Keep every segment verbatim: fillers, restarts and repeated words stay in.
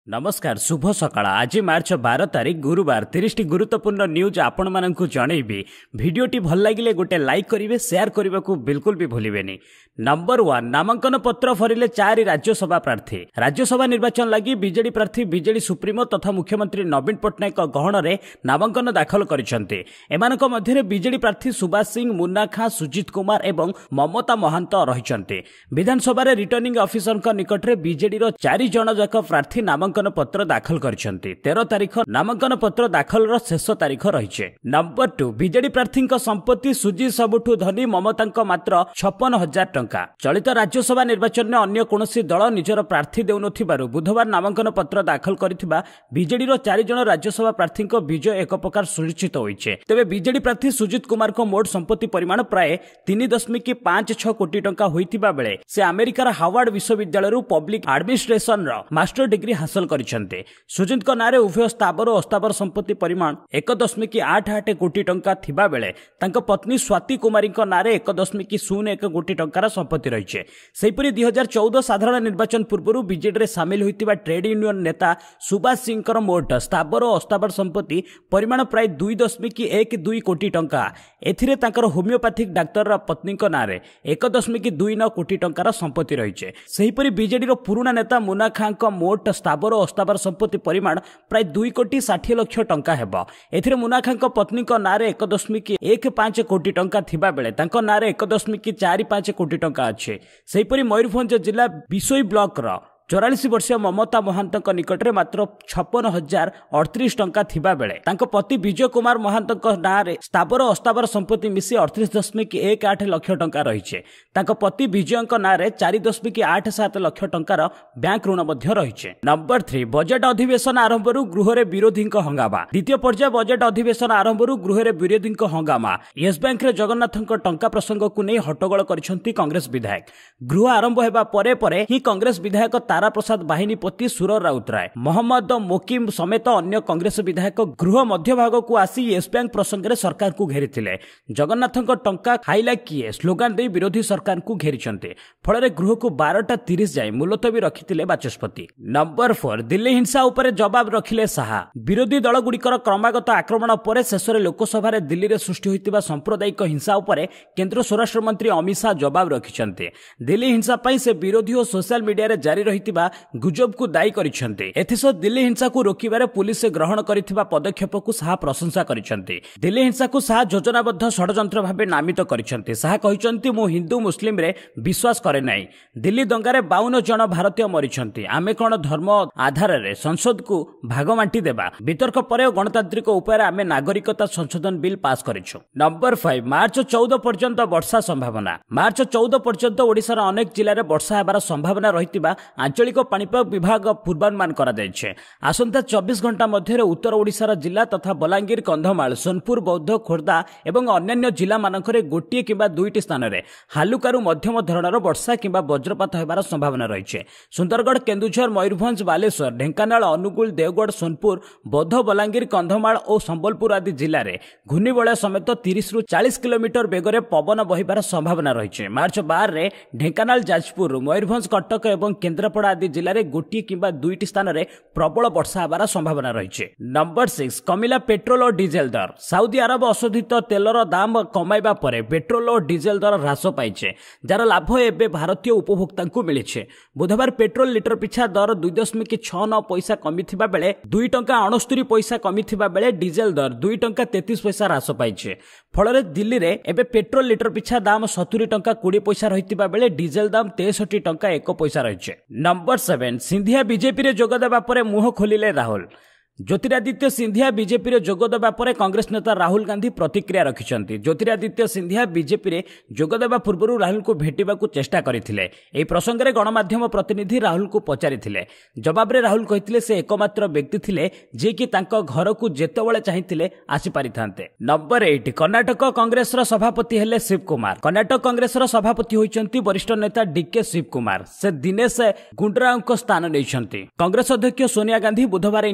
नमस्कार शुभ सकाळ आज मार्च बार तारीख गुरुवार तीस गुरुत्वपूर्ण न्यूज आपण मानकु जनइबी भिडियोटी भल लागिले गोटे लाइक करिवे शेयर करने को बिल्कुल भी भूलिबेनी। नंबर वन नामांकन पत्र फरिले चार राज्यसभा प्रार्थी राज्यसभा निर्वाचन लगी बीजेडी प्रार्थी बीजेडी सुप्रीमो तथा मुख्यमंत्री नवीन पट्टनायक गहन में नामांकन दाखल करिसेंते। एमानक मध्यरे बीजेडी प्रार्थी सुभाष सिंह मुन्ना खां सुजित कुमार एवं ममता महांत रहिसेंते। विधानसभा रिटर्निंग ऑफिसर निकट में बीजेडी रो चारि जण जाक प्रार्थी नामांकन पत्र दाखल करिसेंते। तेरह तारीख नामांकन पत्र दाखल रो शेष तारीख रहिছে। नंबर टू बीजेडी प्रार्थी संपत्ति सुजित सबुठु धनी ममता मात्र छप्पन हजार टंका। चलित राज्यसभा निर्वाचन में अन्य कोनोसी दल निजर प्रार्थी देउनथिबारु बुधवार नामांकन पत्र दाखल करिथिबा बीजेडी रो चारि जण राज्यसभा प्रार्थी विजय एक प्रकार सुनिश्चित होइछे। तेबे बीजेडी प्रार्थी सुजित कुमार को मोट संपत्ति परिमाण प्राय तीन दशमिक पांच छह कोटी टंका होइथिबा बेले से अमेरिकार हार्वर्ड विश्वविद्यालय पब्लिक एडमिनिस्ट्रेशन रो मास्टर डिग्री हासिल करिसेंते। सुजित को नारे उभय स्थावर और अस्थावर संपत्ति परिमाण एक दशमिक आठ आठ कोटी टंका थिबा बेले तांको पत्नी स्वाति कुमारी को नारे एक दशमिक शून्य एक कोटी टंकार संपत्ति रही। सेहीपरि दुई हजार चौदह साधारण निर्वाचन पूर्व बीजेडी रे सामिल होइतिबा ट्रेड यूनियन नेता सुभाष सिंह मोट स्थावर और अस्थावर संपत्ति परिमाण प्राय दुई दशमिक एक दुई कोटी टंका। एथिरे तांकर होमियोपैथिक डाक्तर पत्नी को नारे एक दशमिक दुई नौ कोटी टंकार संपत्ति रही। सेहीपरि बीजेडी रो पुराना नेता मुन्ना खां को मोट स्थावर और अस्थावर संपत्ति परिमाण प्राय दुई कोटी षाठी लक्ष टंका हेबो। एथिरे मुन्ना खां को पत्नी को नारे एक दशमिक एक पांच कोटी टंका थिबा बेले तांको नारे एक दशमिक चार पांच कोटी टंका अच्छे। सेहीपरि मयूरभंज जिला बिसोई ब्लॉक रो चौरालीस वर्षीय ममता महांत निकट में मात्र छप्पन हजार अड़तीस टंका थिबा बेले तांको पति विजय कुमार महांत नारे स्थावर अस्थावर संपत्ति मिसी अड़तीस दशमिक एक आठ लक्ष टंका रही। तांको पति विजय नारे चार दशमिक आठ सात लक्ष टंकार बैंक ऋण रही। नंबर थ्री बजेट अधिवेशन आरंभ गृह में विरोधी हंगामा। द्वितीय पर्याय बजेट अधिवेशन आरंभ गृह में विरोधी हंगामा। येस बैंक जगन्नाथ टंका प्रसंग को नहीं हट्टगोल कर कांग्रेस विधायक। गृह आरंभ होगा परे परे ही कांग्रेस विधायक तारा प्रसाद बाहिनीपति सुर राउतराय मोहम्मद मोकिम समेत अन्य कांग्रेस विधायक गृह मध्य भाग को आसी येस बैंक प्रसंग में सरकार को घेरी। जगन्नाथ टंका खाइला किए स्लोगान दे विरोधी सरकार को घेरी फल गृह को बारटा तीस जाए मुलतवी रखिते बाचस्पति। नंबर फोर दिल्ली हिंसा उपर जवाब रखिले शाह। विरोधी दल गुड़िकर क्रमागत आक्रमण पर शेष में लोकसभा दिल्ली में सृष्टि होता सांप्रदायिक हिंसा उपर केंद्र स्वराष्ट्र मंत्री अमित शाह जवाब रखिंटे। दिल्ली हिंसा से विरोधी और सोशल मीडिया जारी रही गुजब को दायी करिसेंते। एथिसह दिल्ली हिंसा को रोकिबारे पुलिस ग्रहण करिथिबा पदक्षेप को शाह प्रशंसा करिसेंते। दिल्ली हिंसा को शाह योजनाबद्ध षडयंत्र भाबे नामित करिसेंते। शाह कहिसेंते मु हिंदू मुस्लिम रे विश्वास करे नाही। दिल्ली दंगारे बावन जन भारतीय मरिसेंते। आमे कोन धर्म आधार रे संसद को भाग बांटी देबा वितर्क परे गणतांत्रिक उपाय आमे नागरिकता संशोधन बिल पास करिछु। नंबर फाइव मार्च चौदह पर्यंत वर्षा संभावना। मार्च चौदह पर्यंत ओडिशार अनेक जिल्ला रे वर्षा हेबार संभावना रहितिबा आंचलिक पाणीपाग विभाग पूर्वानुमान करा जायछे। आसंता चौबीस घंटा मध्य उत्तर ओडिशार जिला तथा बलांगीर कंधमाल सोनपुर बौद्ध खोर्धा एवं अन्य जिला मानकरे गोटिए किंबा दुईटी स्थान में हालुकारु मध्यम धरणर वर्षा किंबा वज्रपात होबार संभावना रही। सुंदरगढ़ केन्दुझर मयूरभंज बालेश्वर ढेंकानाल अनुगुल देवगढ़ सोनपुर बौद्ध बलांगीर कंधमाल और संबलपुर आदि जिले में घूर्णिबलय समेत तीस रु चालीस किलोमीटर बेगर पवन बहिबार संभावना रही। मार्च बार रे ढेंकानाल जाजपुर मयूरभंज कटक और केन्द्रापड़ा आदि जिले में गोटे किंबा दुईटी स्थान में प्रबल वर्षा होबार संभावना रही। नंबर सिक्स कमिला पेट्रोल और डीजेल दर। साउदी अरब अशोधित तेलर दाम कमाइबा परे पेट्रोल और डीजेल दर ह्रास पाइछे जार लाभ एबे भारतीय उपभोक्ता को मिले। बुधवार पेट्रोल लिटर पिछा दर दुई दशमिक छह नौ पैसा कमी बेले दुई टंका अणस्तरी पैसा कमी बेले डीजेल दर दुई टंका तेतीस पैसा ह्रास पाइछे। फल दिल्ली में एबे पेट्रोल लिटर पिछा दाम सतुरी टंका कोड़े पैसा रही बेले डीजेल दाम तेसठी टंका एक पैसा रही। नंबर सेवेन सिंधिया बीजेपी रे जोगदेवा परे मुह खोलिले राहुल। ज्योतिरादित्य सिंधिया बीजेपी रे जोगदेवा परे कांग्रेस नेता राहुल गांधी प्रतिक्रिया रखिछंती। ज्योतिरादित्य सिंधिया बीजेपी रे जोगदेवा पूर्व राहुल को भेटिबा को चेष्टा करिथिले। एही प्रसंग रे गणमाध्यम प्रतिनिधि राहुल को पचारिथिले। जवाब रे राहुल कहिथिले से एकमात्र व्यक्ति थिले जे कि तांको घर को जेतेबेले चाहिथिले आसी पारिथांते। नंबर एट कर्नाटक कांग्रेस रो सभापति हेले शिव कुमार। कर्नाटक कांग्रेस रो सभापति होइचंती वरिष्ठ नेता डीके शिव कुमार। से दिनेश गुंडराव को स्थान नैछंती। कांग्रेस अध्यक्ष सोनिया गांधी बुधवार नियुक्ति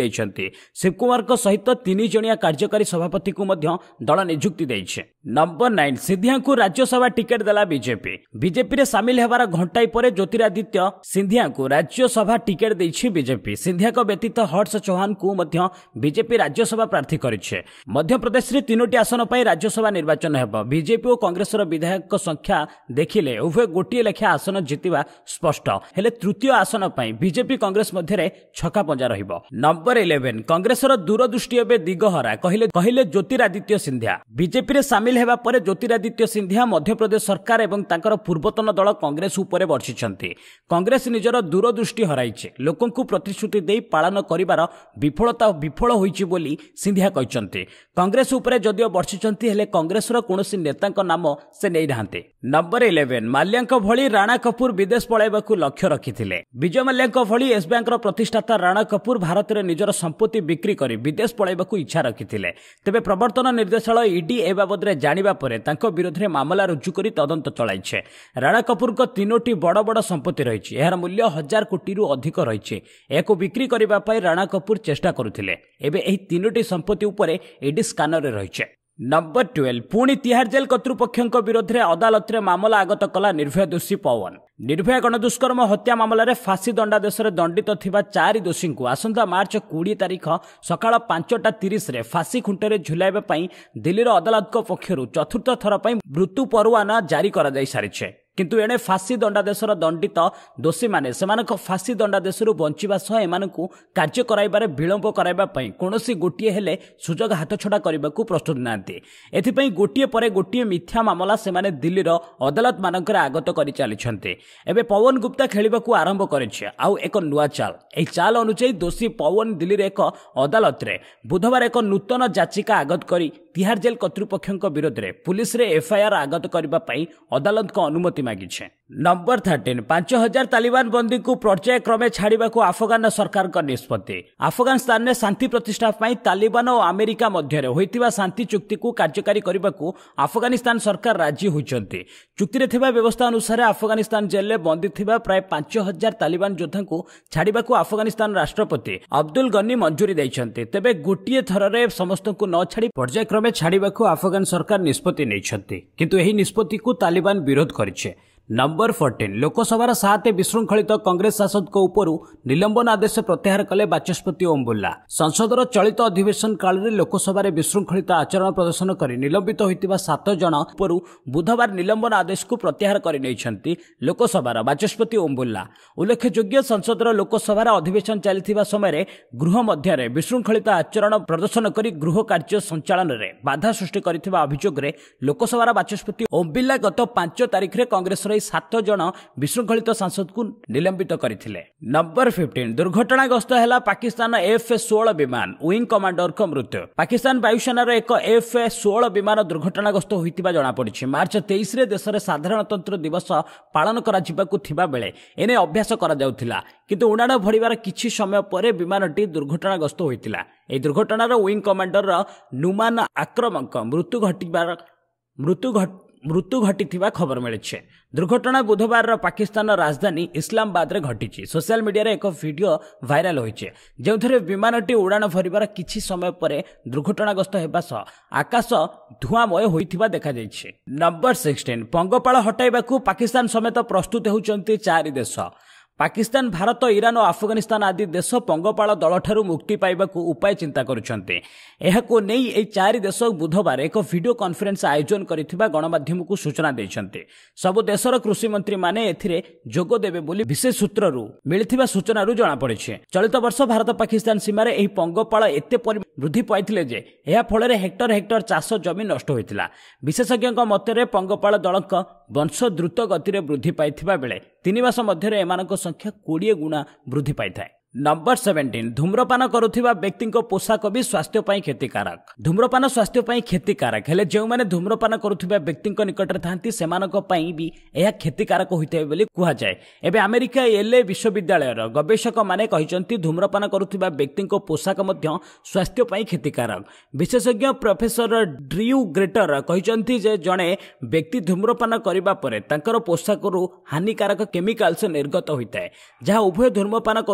ଦେଇଛନ୍ତି। ଶିବକୁମାରଙ୍କ ସହିତ ତିନି ଜଣିଆ କାର୍ଯ୍ୟକାରୀ ସଭାପତିଙ୍କୁ ମଧ୍ୟ ଦଳ ନିଯୁକ୍ତି ଦେଇଛି। ନମ୍ବର ନାଇନ୍ ସିନ୍ଧିଆଙ୍କୁ ରାଜ୍ୟସଭା ଟିକେଟ୍ ଦେଲା ବିଜେପି। ବିଜେପିରେ ସାମିଲ ହେବାର ଘଣ୍ଟାଏ ପରେ ଜ୍ୟୋତିରାଦିତ୍ୟ ସିନ୍ଧିଆଙ୍କୁ ରାଜ୍ୟସଭା ଟିକେଟ୍ ଦେଇଛି ବିଜେପି। ସିନ୍ଧିଆଙ୍କ ବ୍ୟତୀତ ହର୍ଷ ଚୌହାନଙ୍କୁ ମଧ୍ୟ ବିଜେପି ରାଜ୍ୟସଭା ପ୍ରାର୍ଥୀ କରିଛି। ମଧ୍ୟପ୍ରଦେଶରେ ତିନୋଟି ଆସନ ପାଇଁ ରାଜ୍ୟସଭା ନିର୍ବାଚନ ହେବ। ବିଜେପି ଓ କଂଗ୍ରେସର ବିଧାୟକଙ୍କ ସଂଖ୍ୟା ଦେଖିଲେ ଉଭୟ ଗୋଟିଏ ଲେଖା ଆସନ ଜିତିବା ସ୍ପଷ୍ଟ। ହେଲେ ତୃତୀୟ ଆସନ ପାଇଁ ବିଜେପି କଂଗ୍ରେସ ମଧ୍ୟରେ ଛକାପଞ୍ଝା ରହିବ। ନମ୍ବର ଇଲେଭେନ୍ କଂଗ୍ରେସର ଦୂରଦୃଷ୍ଟି ଏବେ ଦିଗହରା କହିଲେ କହିଲେ ଜ୍ୟୋତିରାଦିତ୍ୟ ସିନ୍ଧିଆ। ବିଜେପିରେ ସାମିଲ ହେବା ପରେ ଜ୍ୟୋତିରାଦିତ୍ୟ ସିନ୍ଧିଆ ମଧ୍ୟପ୍ରଦେଶ ସରକାର ଏବଂ ତାଙ୍କର ପୂର୍ବତନ ଦଳ କଂଗ୍ରେସ ଉପରେ ବର୍ଷିଛନ୍ତି। କଂଗ୍ରେସ ନିଜର ଦୂରଦୃଷ୍ଟି ହରାଇଛି। ଲୋକଙ୍କୁ ପ୍ରତିଶ୍ରୁତି ଦେଇ ପାଳନ କରିବାର ବିଫଳତା ବିଫଳ ହୋଇଛି ବୋଲି ସିନ୍ଧିଆ କହିଛନ୍ତି। କଂଗ୍ରେସ ଉପରେ ଯଦିଓ ବର୍ଷିଛନ୍ତି ହେଲେ କଂଗ୍ରେସର କୌଣସି ନେତାଙ୍କ ନାମ ସେ ନେଇନାହାନ୍ତି। ନମ୍ବର ଇଲେଭେନ୍ ମାଲ୍ୟାଙ୍କ ଭଳି ରାଣା କପୁର ବିଦେଶ ପଳାଇବାକୁ ଲକ୍ଷ୍ୟ ରଖିଥିଲେ। ବିଜୟ ମାଲ୍ୟାଙ୍କ ଭଳି ଏସ୍ବିଆଇଙ୍କର ପ୍ରତିଷ୍ଠାତା ରାଣା କପୁର ଭାରତରେ ନିଜର ସମ୍ପତ୍ତି ବିକ୍ରି କରି ବିଦେଶ ପଳାଇବାକୁ ଇଚ୍ଛା ରଖିଥିଲେ। ତେବେ ପ୍ରବର୍ତ୍ତନ ନିର୍ଦ୍ଦେଶାଳୟ ଇଡି ଏ ବାବଦରେ ଜାଣିବା ପରେ ତାଙ୍କ ବିରୋଧରେ ମାମଲା ରୁଜୁ କରି ତଦନ୍ତ ଚଳାଇছে। ରାଣା କପୁରଙ୍କ ତିନୋଟି ବଡ଼ ବଡ଼ ସମ୍ପତ୍ତି ରହିଛି। ଏହାର ମୂଲ୍ୟ ହଜାର କୋଟିରୁ ଅଧିକ ରହିଛି। ଏହାକୁ ବିକ୍ରି କରିବା ପାଇଁ ରାଣା କପୁର ଚେଷ୍ଟା କରୁଥିଲେ। ଏବେ ଏହି ତିନୋଟି ସମ୍ପତ୍ତି ଉପରେ ଇଡି ସ୍କାନରରେ ରହିଛି। ନମ୍ବର ଟୁଏଲ୍ଭ ପୁଣି ତିହାର ଜେଲ୍ କର୍ତ୍ତୃପକ୍ଷଙ୍କ ବିରୋଧରେ ଅଦାଲତରେ ମାମଲା ଆଗତ କଲା ନିର୍ଭୟା ଦୋଷୀ ପୱନ। ନିର୍ଭୟା ଗଣଦୁଷ୍କର୍ମ ହତ୍ୟା ମାମଲାରେ ଫାଶୀ ଦଣ୍ଡାଦେଶରେ ଦଣ୍ଡିତ ଥିବା ଚାରି ଦୋଷୀଙ୍କୁ ଆସନ୍ତା ମାର୍ଚ୍ଚ କୋଡ଼ିଏ ତାରିଖ ସକାଳ ପାଞ୍ଚଟା ତିରିଶରେ ଫାଶୀ ଖୁଣ୍ଟରେ ଝୁଲାଇବା ପାଇଁ ଦିଲ୍ଲୀର ଅଦାଲତଙ୍କ ପକ୍ଷରୁ ଚତୁର୍ଥ ଥର ପାଇଁ ମୃତ୍ୟୁ ପରୱାନା ଜାରି କରାଯାଇ ସାରିଛି। କିନ୍ତୁ ଏଣେ ଫାଶୀ ଦଣ୍ଡାଦେଶର ଦଣ୍ଡିତ ଦୋଷୀମାନେ ସେମାନଙ୍କ ଫାଶୀ ଦଣ୍ଡାଦେଶରୁ ବଞ୍ଚିବା ସହ ଏମାନଙ୍କୁ କାର୍ଯ୍ୟ କରାଇବାରେ ବିଳମ୍ବ କରାଇବା ପାଇଁ କୌଣସି ଗୋଟିଏ ହେଲେ ସୁଯୋଗ ହାତଛଡ଼ା କରିବାକୁ ପ୍ରସ୍ତୁତ ନାହାନ୍ତି। ଏଥିପାଇଁ ଗୋଟିଏ ପରେ ଗୋଟିଏ ମିଥ୍ୟା ମାମଲା ସେମାନେ ଦିଲ୍ଲୀର ଅଦାଲତମାନଙ୍କରେ ଆଗତ କରି ଚାଲିଛନ୍ତି। ଏବେ ପୱନ ଗୁପ୍ତା ଖେଳିବାକୁ ଆରମ୍ଭ କରିଛି ଆଉ ଏକ ନୂଆ ଚାଲ। ଏହି ଚାଲ ଅନୁଯାୟୀ ଦୋଷୀ ପୱନ ଦିଲ୍ଲୀର ଏକ ଅଦାଲତରେ ବୁଧବାର ଏକ ନୂତନ ଯାଚିକା ଆଗତ କରି ତିହାର ଜେଲ୍ କର୍ତ୍ତୃପକ୍ଷଙ୍କ ବିରୋଧରେ ପୁଲିସରେ ଏଫ୍ଆଇଆର୍ ଆଗତ କରିବା ପାଇଁ ଅଦାଲତଙ୍କ ଅନୁମତି ମାଗିছে। ନମ୍ବର ଥାର୍ଟିନ୍ ପାଞ୍ଚ ହଜାର ତାଲିବାନ ବନ୍ଦୀଙ୍କୁ ପର୍ଯ୍ୟାୟକ୍ରମେ ଛାଡ଼ିବାକୁ ଆଫଗାନ ସରକାରଙ୍କ ନିଷ୍ପତ୍ତି। ଆଫଗାନିସ୍ତାନରେ ଶାନ୍ତି ପ୍ରତିଷ୍ଠା ପାଇଁ ତାଲିବାନ ଓ ଆମେରିକା ମଧ୍ୟରେ ହୋଇଥିବା ଶାନ୍ତି ଚୁକ୍ତିକୁ କାର୍ଯ୍ୟକାରୀ କରିବାକୁ ଆଫଗାନିସ୍ତାନ ସରକାର ରାଜି ହୋଇଛନ୍ତି। ଚୁକ୍ତିରେ ଥିବା ବ୍ୟବସ୍ଥା ଅନୁସାରେ ଆଫଗାନିସ୍ତାନ ଜେଲରେ ବନ୍ଦୀ ଥିବା ପ୍ରାୟ ପାଞ୍ଚ ହଜାର ତାଲିବାନ ଯୋଦ୍ଧାଙ୍କୁ ଛାଡ଼ିବାକୁ ଆଫଗାନିସ୍ତାନ ରାଷ୍ଟ୍ରପତି ଅବଦୁଲ ଗନି ମଞ୍ଜୁରୀ ଦେଇଛନ୍ତି। ତେବେ ଗୋଟିଏ ଥରରେ ସମସ୍ତଙ୍କୁ ନ ଛାଡ଼ି ପର୍ଯ୍ୟାୟକ୍ରମେ ଛାଡ଼ିବାକୁ ଆଫଗାନ ସରକାର ନିଷ୍ପତ୍ତି ନେଇଛନ୍ତି। କିନ୍ତୁ ଏହି ନିଷ୍ପତ୍ତିକୁ ତାଲିବାନ ବିରୋଧ କରିছে। ନମ୍ବର ଫୋର୍ଟିନ୍ ଲୋକସଭାର ସାତ ବିଶୃଙ୍ଖଳିତ କଂଗ୍ରେସ ଶାସକଙ୍କ ଉପରୁ ନିଲମ୍ବନ ଆଦେଶ ପ୍ରତ୍ୟାହାର କଲେ ବାଚସ୍ପତି ଓମ୍ ବିର୍ଲା। ସଂସଦର ଚଳିତ ଅଧିବେଶନ କାଳରେ ଲୋକସଭାରେ ବିଶୃଙ୍ଖଳିତ ଆଚରଣ ପ୍ରଦର୍ଶନ କରି ନିଲମ୍ବିତ ହୋଇଥିବା ସାତ ଜଣ ଉପରୁ ବୁଧବାର ନିଲମ୍ବନ ଆଦେଶକୁ ପ୍ରତ୍ୟାହାର କରିନେଇଛନ୍ତି ଲୋକସଭାର ବାଚସ୍ପତି ଓମ୍ ବିର୍ଲା। ଉଲ୍ଲେଖଯୋଗ୍ୟ ସଂସଦର ଲୋକସଭାର ଅଧିବେଶନ ଚାଲିଥିବା ସମୟରେ ଗୃହ ମଧ୍ୟରେ ବିଶୃଙ୍ଖଳିତ ଆଚରଣ ପ୍ରଦର୍ଶନ କରି ଗୃହ କାର୍ଯ୍ୟ ସଞ୍ଚାଳନରେ ବାଧା ସୃଷ୍ଟି କରିଥିବା ଅଭିଯୋଗରେ ଲୋକସଭାର ବାଚସ୍ପତି ଓମ୍ ବିର୍ଲା ଗତ ପାଞ୍ଚ ତାରିଖରେ କଂଗ୍ରେସର ସାତ ଜଣ ବିଶୃଙ୍ଖଳିତ ସାଂସଦଙ୍କୁ ନିଲମ୍ବିତ କରିଥିଲେ। ନମ୍ବର ଫିଫ୍ଟିନ୍ ଦୁର୍ଘଟଣାଗ୍ରସ୍ତ ହେଲା ପାକିସ୍ତାନ ଏଫ୍ ଷୋହଳ ବିମାନ ୱିଙ୍ଗ କମାଣ୍ଡରଙ୍କ ମୃତ୍ୟୁ। ପାକିସ୍ତାନ ବାୟୁସେନାର ଏକ ଏଫ୍ ଷୋହଳ ବିମାନ ଦୁର୍ଘଟଣାଗ୍ରସ୍ତ ହୋଇଥିବା ଜଣାପଡ଼ିଛି। ମାର୍ଚ୍ଚ ତେଇଶରେ ଦେଶରେ ସାଧାରଣତନ୍ତ୍ର ଦିବସ ପାଳନ କରାଯିବାକୁ ଥିବା ବେଳେ ଏନେ ଅଭ୍ୟାସ କରାଯାଉଥିଲା। କିନ୍ତୁ ଉଡ଼ାଣ ଭରିବାର କିଛି ସମୟ ପରେ ବିମାନଟି ଦୁର୍ଘଟଣାଗ୍ରସ୍ତ ହୋଇଥିଲା। ଏହି ଦୁର୍ଘଟଣାର ୱିଙ୍ଗ କମାଣ୍ଡର ନୁମାନ ଆକ୍ରମଙ୍କ ମୃତ୍ୟୁ ଘଟିବାର ମୃତ୍ୟୁ ମୃତ୍ୟୁ ଘଟିଥିବା ଖବର ମିଳିଛି। ଦୁର୍ଘଟଣା ବୁଧବାର ପାକିସ୍ତାନର ରାଜଧାନୀ ଇସଲାମାବାଦରେ ଘଟିଛି। ସୋସିଆଲ ମିଡିଆରେ ଏକ ଭିଡିଓ ଭାଇରାଲ ହୋଇଛି ଯେଉଁଥିରେ ବିମାନଟି ଉଡ଼ାଣ ଭରିବାର କିଛି ସମୟ ପରେ ଦୁର୍ଘଟଣାଗ୍ରସ୍ତ ହେବା ସହ ଆକାଶ ଧୂଆଁମୟ ହୋଇଥିବା ଦେଖାଯାଇଛି। ନମ୍ବର ସିକ୍ସଟିନ୍ ପଙ୍ଗପାଳ ହଟାଇବାକୁ ପାକିସ୍ତାନ ସମେତ ପ୍ରସ୍ତୁତ ହେଉଛନ୍ତି ଚାରି ଦେଶ। ପାକିସ୍ତାନ ଭାରତ ଇରାନ ଓ ଆଫଗାନିସ୍ତାନ ଆଦି ଦେଶ ପଙ୍ଗପାଳ ଦଳଠାରୁ ମୁକ୍ତି ପାଇବାକୁ ଉପାୟ ଚିନ୍ତା କରୁଛନ୍ତି। ଏହାକୁ ନେଇ ଏହି ଚାରି ଦେଶ ବୁଧବାର ଏକ ଭିଡିଓ କନଫରେନ୍ସ ଆୟୋଜନ କରିଥିବା ଗଣମାଧ୍ୟମକୁ ସୂଚନା ଦେଇଛନ୍ତି। ସବୁ ଦେଶର କୃଷିମନ୍ତ୍ରୀମାନେ ଏଥିରେ ଯୋଗ ଦେବେ ବୋଲି ବିଶେଷ ସୂତ୍ରରୁ ମିଳିଥିବା ସୂଚନାରୁ ଜଣାପଡ଼ିଛି। ଚଳିତ ବର୍ଷ ଭାରତ ପାକିସ୍ତାନ ସୀମାରେ ଏହି ପଙ୍ଗପାଳ ଏତେ ବୃଦ୍ଧି ପାଇଥିଲେ ଯେ ଏହା ଫଳରେ ହେକ୍ଟର ହେକ୍ଟର ଚାଷ ଜମି ନଷ୍ଟ ହୋଇଥିଲା। ବିଶେଷଜ୍ଞଙ୍କ ମତରେ ପଙ୍ଗପାଳ ଦଳଙ୍କ ବଂଶ ଦ୍ରୁତ ଗତିରେ ବୃଦ୍ଧି ପାଇଥିବା ବେଳେ ତିନି ମାସ ମଧ୍ୟରେ ଏମାନଙ୍କ ସଂଖ୍ୟା କୋଡ଼ିଏ ଗୁଣା ବୃଦ୍ଧି ପାଇଥାଏ। ନମ୍ବର ସେଭେଣ୍ଟିନ୍ ଧୂମ୍ରପାନ କରୁଥିବା ବ୍ୟକ୍ତିଙ୍କ ପୋଷାକ ବି ସ୍ୱାସ୍ଥ୍ୟ ପାଇଁ କ୍ଷତିକାରକ। ଧୂମ୍ରପାନ ସ୍ୱାସ୍ଥ୍ୟ ପାଇଁ କ୍ଷତିକାରକ ହେଲେ ଯେଉଁମାନେ ଧୂମ୍ରପାନ କରୁଥିବା ବ୍ୟକ୍ତିଙ୍କ ନିକଟରେ ଥାନ୍ତି ସେମାନଙ୍କ ପାଇଁ ବି ଏହା କ୍ଷତିକାରକ ହୋଇଥାଏ ବୋଲି କୁହାଯାଏ। ଏବେ ଆମେରିକା ଏଲ୍ଏ ବିଶ୍ୱବିଦ୍ୟାଳୟର ଗବେଷକମାନେ କହିଛନ୍ତି ଧୂମ୍ରପାନ କରୁଥିବା ବ୍ୟକ୍ତିଙ୍କ ପୋଷାକ ମଧ୍ୟ ସ୍ୱାସ୍ଥ୍ୟ ପାଇଁ କ୍ଷତିକାରକ। ବିଶେଷଜ୍ଞ ପ୍ରଫେସର ଡ୍ରିଉ ଗ୍ରେଟର କହିଛନ୍ତି ଯେ ଜଣେ ବ୍ୟକ୍ତି ଧୂମ୍ରପାନ କରିବା ପରେ ତାଙ୍କର ପୋଷାକରୁ ହାନିକାରକ କେମିକାଲ୍ସ ନିର୍ଗତ ହୋଇଥାଏ ଯାହା ଉଭୟ ଧୂମ୍ରପାନ କରୁଥିବା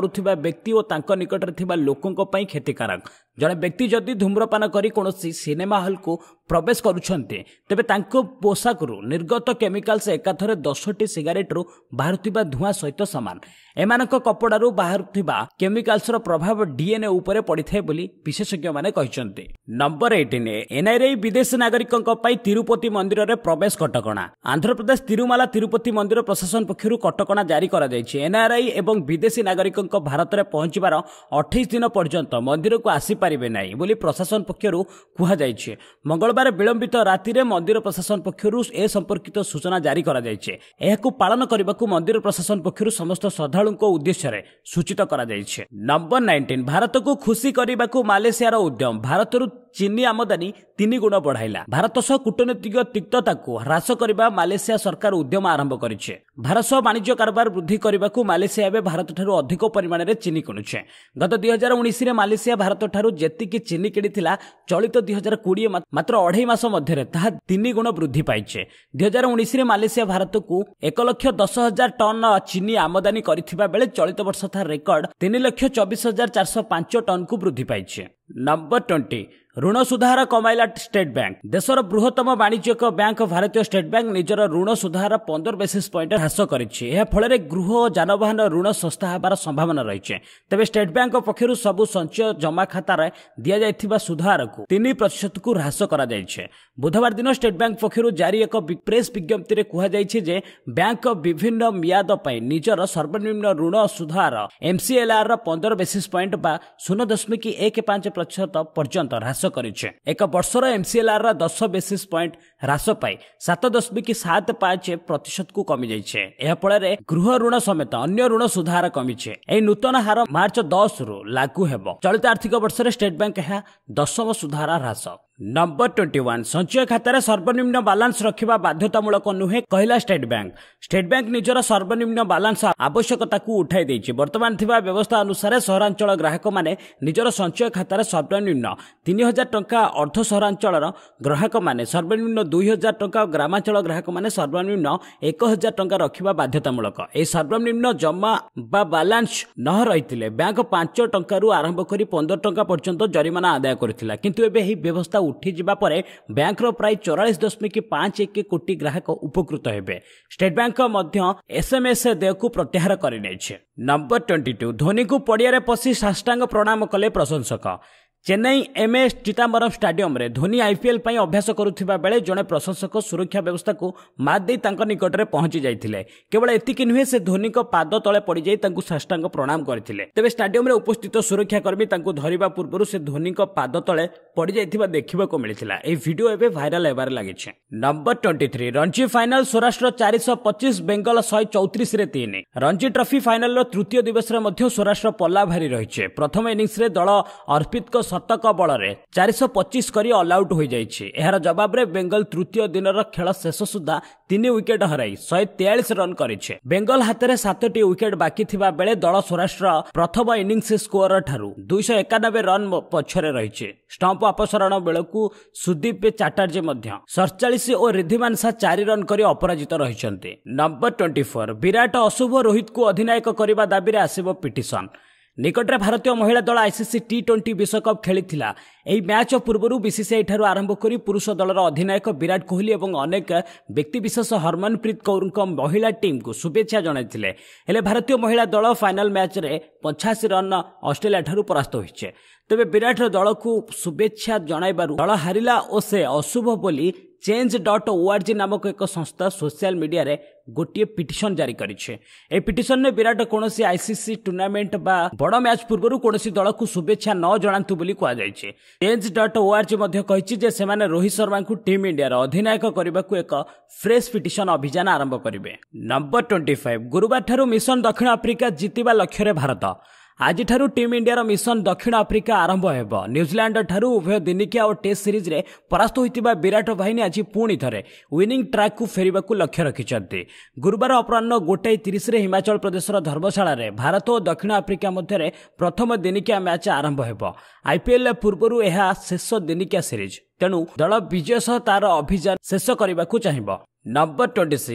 व्यक्ति और तांको निकटरे थिबा लोकंको पई क्षतिकारक। जड़े व्यक्ति जदि धूम्रपान करी कोनोसी सिनेमा हॉल को प्रवेश करुछन्ते तेबे तांको पोशाकरू निर्गत केमिकाल्स एकाथरे दसटी सिगारेट रु बाहरुथिबा धुआं सहित समान। एमानक कपड़ारू बाहरुथिबा केमिकाल्स रो प्रभाव डीएनए उपरे पड़िथाय बोली विशेषज्ञ माने कहिसन्ते। नंबर अठारह एनआरआई विदेशी नागरिकंक पई तिरुपति मंदिर रे प्रवेश कटकणा। आंध्र प्रदेश तिरुमाला तिरुपति मंदिर प्रशासन पक्षरु कटकणा जारी करा जायछि। एनआरआई एवं विदेशी नागरिकंक भारत रे पहुंचीबार अट्ठाईस दिन पर्यंत मंदिर को आसी पारिबे नाही बोली प्रशासन पक्षरु कुहा जायछि। मंगलवार विलंबित राति रे मंदिर प्रशासन पक्षरु ए संपर्कित सूचना जारी करा जायछि। एहाकु पालन करबाकू मंदिर प्रशासन पक्षरु समस्त श्रद्धालुंको उद्देश्य रे सूचित करा जायछि। नंबर उन्नीस भारत को खुशी करबाकू मालेशियार उद्यम। भारतरु चीनी आमदानी तीन गुण बढ़ाइला। भारत सह कूटनीतिक तिक्तता को ह्रास करबा मालेशिया सरकार उद्यम आरंभ करिछे। भारत सह वाणिज्य कारोबार वृद्धि करबाकू मालेशिया एबे भारत ठारू अधिक परिमाण रे चीनी किणुछे। गत दुई हजार उन्नीस रे मालेशिया भारत ठारू जेतिकी चीनी किणिथिला चलित दुई हजार बीस मात्र अढ़ाई मास मध्य ताहा तीन गुण वृद्धि पाइछे। दुई हजार उन्नीस रे मालेशिया भारत को एक लक्ष दस हजार टन चीनी आमदानी करिथिबा बेले चलित वर्ष था रेकर्ड तीन लक्ष चौबीस हजार चार सौ पांच टन को वृद्धि पाइछे। नंबर बीस ऋण सुधार कमाइला स्टेट बैंक। देशर बृहत्तम वाणिज्यिक बैंक भारतीय स्टेट बैंक निजर ऋण सुधार पंद्रह बेसिस पॉइंट ह्रास करिछि। एहा फଳରେ गृह और जानवाहन ऋण सस्ता हेबार संभावना रहिছে। तेबे स्टेट बैंक पक्षरु सबु संचय जमा खाता रे दिया जायथिबा सुधार को तीन प्रतिशत को ह्रास करा जायছে। बुधवार दिन स्टेट बैंक पक्षरु जारी एक प्रेस विज्ञप्ति रे कुहा जायछि जे बैंक विभिन्न मियाद पई निजर सर्वनिम्न ऋण सुधार एमसीएलआर रा पंद्रह बेसिस पॉइंट बा शून्य दशमिक एक पांच प्रतिशत पर्यंत ह्रास करिछे। एक वर्षर एमसीएलआर रा दस बेसिस पॉइंट ह्रास पाई सात दशमिक सात पांच प्रतिशत को कमी जाइछे। एहा फଳରେ गृह ऋण समेत अन्य ऋण सुधार कमिछे। एही नूतन हार मार्च दस रु लागू हेबो। चलित आर्थिक वर्ष रे स्टेट बैंक एहा दशम सुधार ह्रास। नंबर इक्कीस संचय खाता सर्वनिम्न बालांस रखिबा बाध्यतामूलक नुहे कहला स्टेट बैंक। स्टेट बैंक निजर सर्वनिम्न बालांस आवश्यकता को उठाई देछि। वर्तमान थिबा व्यवस्था अनुसार सहरांचल ग्राहक माने निजर संचय खाता सर्वनिम्न तीन हजार टंका, अर्ध सहरांचल ग्राहक माने सर्वनिम्न दुई हजार टंका, ग्रामांचल ग्राहक माने सर्वनिम्न एक हजार टंका रखिबा बाध्यतामूलक। ए सर्वनिम्न जमा बा बालांस न रहितिले बैंक पांच टंका रु आरंभ करी पंद्रह टंका पर्यंत जरिमाना आदाय करथिला। किंतु एबे ही व्यवस्था उठी जिबा परे बैंक रो प्राय चौवालीस दशमिक पांच एक कोटी ग्राहक उपकृत हेबे। स्टेट बैंक मध्य एसएमएस देय को प्रत्याहार करि नैछे। नंबर बाईस धोनी को पड़िया रे पसी साष्टांग प्रणाम कले प्रशंसक। चेन्नई एमए चिदम्बरम स्टाडियम रे धोनी आईपीएल पई अभ्यास करुथिबा बेले जणे प्रशंसक सुरक्षा व्यवस्था को मात देई तांको निकट रे पहुंची जाइथिले। केवल एतिकी नुहे से धोनी को पाद तळे पड़ी जाई तांको साष्टांग प्रणाम करथिले। तेबे स्टाडियम रे उपस्थित सुरक्षा कर्मी तांको धरिबा पूर्वरु से धोनी को पाद तळे पड़ी जाइथिबा देखिबा को मिलिथिला। ए वीडियो एबे भाइराल हेबार लागिछे। नंबर तेईस रणजी फाइनल सौराष्ट्र चार सौ पच्चीस बेंगल एक सौ चौंतीस रे तीन। रणजी ट्रॉफी फाइनल रो तृतीय दिवस रे मध्य सौराष्ट्र पल्ला भारी रहिछे। प्रथम इनिंग्स रे दल अर्पित को शतक बल रे चार सौ पच्चीस करी ऑल आउट हो जाइछे। एहार जवाब रे बेंगल तृतीय दिन रो खेल शेष सुधा तीन विकेट हराई एक सौ तैंतालीस रन करिछे। बेंगल हाथ सातटी विकेट बाकी थिबा बेले दल सौराष्ट्र प्रथम इनिंग्स स्कोर ठारू दुई सौ एकानबे रन पछरे रहिछे। स्टंप अपसरण बेलकू सुदीप चैटर्जी मध्य सड़चालीस और रिद्धिमान शाह चार रन करी अपराजित रहिछन्ते। नंबर चौबीस विराट अशुभ रोहित को अधिनायक करबा दाबी रे आसीबो पिटिशन। निकटरे भारतीय महिला दल आईसीसी टी ट्वेंटी विश्वकप खेलिथिला। एही मैच पूर्वरु बीसीसीआई ठारू आरंभ करी पुरुष दलर अधिनायक विराट कोहली एवं अनेक व्यक्तिविशेष हरमनप्रीत कौर महिला टीम को शुभेच्छा जणाइथिले। हेले भारतीय महिला दल फाइनल मैच रे पचासी रन ऑस्ट्रेलिया ठारू परास्त होइछे। तेबे विराट दल को शुभेच्छा जणाइबारु दल हारिला और से अशुभ बोली चेंज डॉट ओआरजी नामक एक संस्था सोशल मीडिया रे गोटे पिटिशन जारी करिछे। ए पिटिशन ने विराट कोनोसी आईसीसी टूर्नामेंट बा बड़ मैच पूर्वरु कोनोसी दल को शुभेच्छा न जणांतु बोली कुआ जायछे। चेंज डॉट ओआरजी मध्ये कहिछि जे सेमाने रोहित शर्मा को टीम इंडिया रो अधिनायक करबाकू एक फ्रेश पिटिशन अभियान आरंभ करिवे। नंबर पच्चीस गुरुवार ठारू मिशन दक्षिण आफ्रिका जीतिबा लक्ष्य रे भारत। आज ठारू टीम इंडिया मिशन दक्षिण आफ्रिका आरंभ हेबो। न्यूजीलैंड ठारू उभय दिनिकिया और टेस्ट सीरीज रे परास्त होइतिबा विराट बाहिनी आज पुणी थरे विनिंग ट्रैक को फेरिबाकू लक्ष्य रखिछन्ते। गुरुवार अपराह्न गोटाई तीस रे हिमाचल प्रदेशर धर्मशाला रे भारत और दक्षिण आफ्रिका मध्य प्रथम दिनिकिया मैच आरंभ हेबो। आईपीएल पूर्वरु एहा शेष दिनिकिया सीरीज, तेणु दल विजय सह तार अभियान शेष करबाकू चाहिबो। नंबर छब्बीस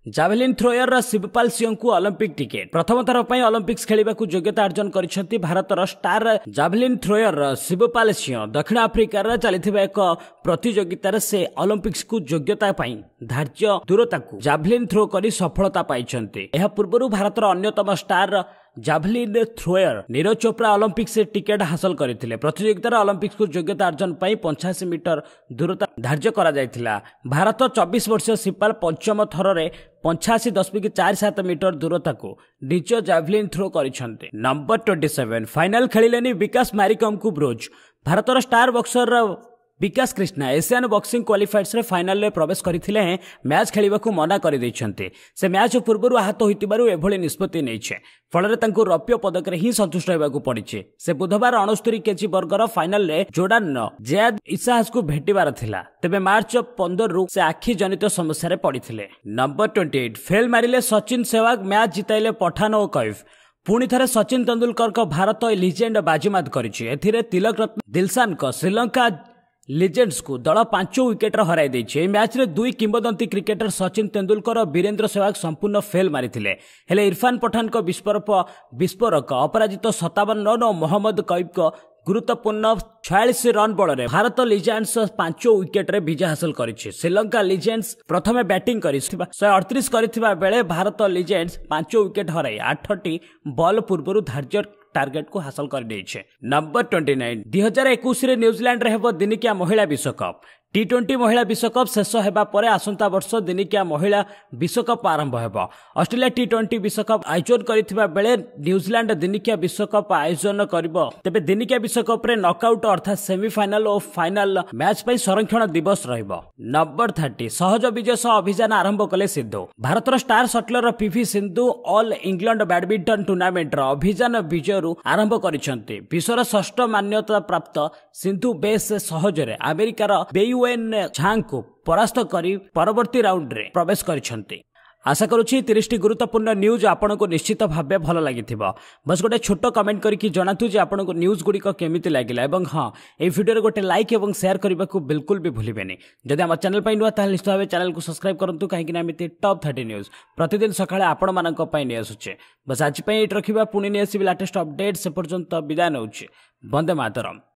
जाभलिन थ्रोयर शिवपाल सिंह को ओलंपिक टिकेट प्रथम थर पर ओलंपिक्स खेलने को योग्यता अर्जन कर भारतर star javelin thrower Shivpal Singh दक्षिण आफ्रिकार चली एक प्रतियोगितार से ओलंपिक्स को योग्यता धार्य दूरता को जाभलिन थ्रो कर सफलता पाई। पूर्व भारतर अन्यतम star javelin thrower Neeraj Chopra Olympics से टिकेट हासिल करते प्रतियोगितार ओलंपिक्स को योग्यता अर्जन पर पचासी मीटर दूरता धार्य करा। भारत चौबीस वर्षीय शिवपाल पंचम थर में पचासी दशमिक चार सात मीटर दूरता को निज जाभलिन थ्रो कर। नंबर ट्वेंटी सेवेन फाइनाल खेलिलेनी विकास मारिकम को ब्रोंज। भारतर star boxer Vikas Krishna Asian boxing qualifiers रे फाइनल रे प्रवेश करथिले हैं मैच खेलिबा को मना कर दैछन्ते। से मैच पूर्व आहत होइतिबारु एभଳି निष्पत्ति नैछे फଳରେ ତାଙ୍କୁ ରୌପ୍ୟ ପଦକରେ ହିଁ ସନ୍ତୁଷ୍ଟ ହେବାକୁ ପଡ଼ିଛି। ସେ ବୁଧବାର ଅଣସ୍ତରୀ କେଜି ବର୍ଗର ଫାଇନାଲ ରେ ଜୋର୍ଡାନର ଜେୟାଦ ଇସାହାସକୁ ଭେଟିବାର ଥିଲା, ତେବେ ମାର୍ଚ୍ଚ ପନ୍ଦର ରୁ ସେ ଆଖି ଜନିତ ସମସ୍ୟାରେ ପଡ଼ିଥିଲେ। ନମ୍ବର ଟ୍ୱେଣ୍ଟି ଏଇଟ୍ ଫେଲ୍ ମାରିଲେ ସଚିନ ସେହୱାଗ ମ୍ୟାଚ୍ ଜିତାଇଲେ ପଠାନ ଓ କୈଫ। पुणी थे सचिन तेंदुलकर भारत लिजेंड बाजीमात करिछि। एथिरे तिलक रत्न दिलशानक श्रीलंका लिजेंड्स को दल पांच विकेट हराई देछि। मैच रे दुई किंबदंती क्रिकेटर सचिन तेंदुलकर और वीरेंद्र सहवाग संपूर्ण फेल मारिथिले, हेले इरफान पठान को विस्फोरक विस्फोरक अपराजित सत्तावन रन और मोहम्मद कैफ को गुरुत्वपूर्ण छयालीस रन बल भारत लिजेंड्स पांच विकेट रे विजय हासिल करिछि। श्रीलंका लिजेंड्स प्रथमे बैटिंग करि एक सौ अड़तीस करिथिबा बेले भारत लिजेंड्स पांच विकेट हराई आठटी बॉल पूर्व धार्य टार्गेट को हासिल कर देइछे। नंबर ट्वेंटी नाइन दुई हजार इक्कीस रे न्यूजीलैंड रे हेबो दिनिकिया महिला विश्वकप। टी ट्वेंटी महिला विश्वकप शेष हेबा परे आसंता वर्ष दिनिकिया महिला विश्वकप आरंभ हेबो। ऑस्ट्रेलिया टी ट्वेंटी विश्वकप आयोजन करिथिबा बेले न्यूजीलैंड दिनिकिया विश्वकप आयोजन करिबो। तेबे दिनिकिया विश्वकप रे नॉकआउट अर्थात सेमीफाइनल और फाइनल मैच पई संरक्षण दिवस रहिबो। नंबर तीस सहज विजय सह अभियान आरंभ कले सिंधु। भारतर star shuttler P V Sindhu All England badminton tournament रो अभियान विजय रु आरंभ करिसंते। विश्वर षष्ठ मान्यता प्राप्त सिंधु बेस सहजरे अमेरिकार बेयुएन झांग को परास्त करी परवर्ती राउंड रे प्रवेश करिसंते। आशा करुछि तीस टी गुरुत्वपूर्ण न्यूज आपन को निश्चित भाबे भल लागिथिबो। बस गोटे छोट कमेंट करिकि जणातु जे आपन को न्यूज गुडी को केमिति लागिला एवं हां ए वीडियो रे गोटे लाइक एवं शेयर करबा को बिल्कुल भी भूलिबेनी। जदि हम चैनल पई नुवा ताल निश्चित भाबे चैनल को सब्सक्राइब करंतु काहे कि एमिति टॉप थर्टी न्यूज प्रतिदिन सकाळे आपन मानक पई नै आसुचे। बस आज पई एट रखिबा पुणी नै आसीबे लेटेस्ट अपडेट। से पर्यंत विदाय नउछि। वंदे मातरम।